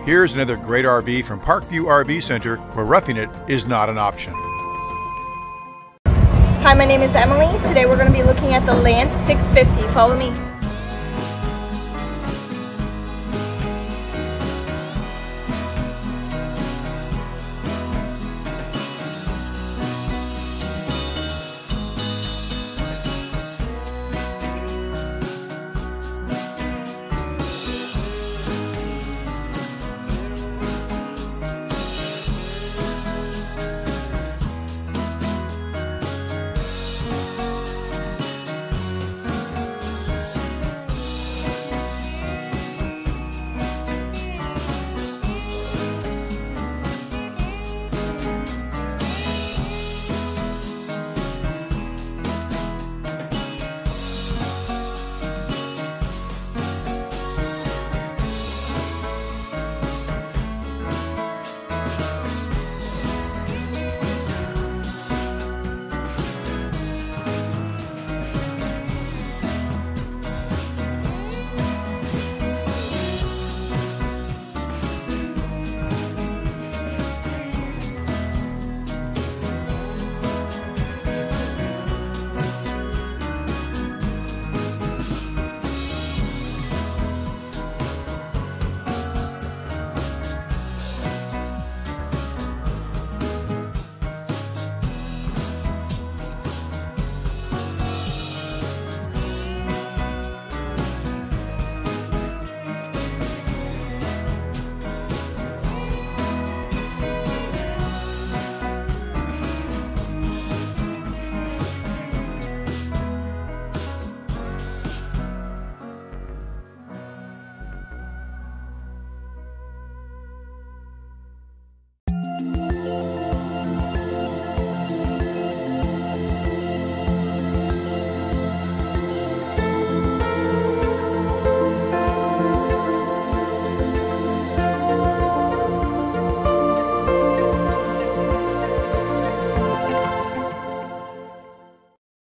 Here's another great RV from Parkview RV Center, where roughing it is not an option. Hi, my name is Emily. Today we're going to be looking at the Lance 650. Follow me.